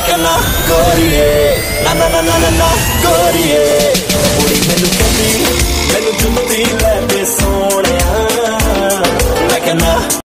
कहना गोरिए ना ना ना ना ना ना गोरिए कुड़ी मैनू कहती मैनू जुम्मती लै दे सोहणिया मैं कहना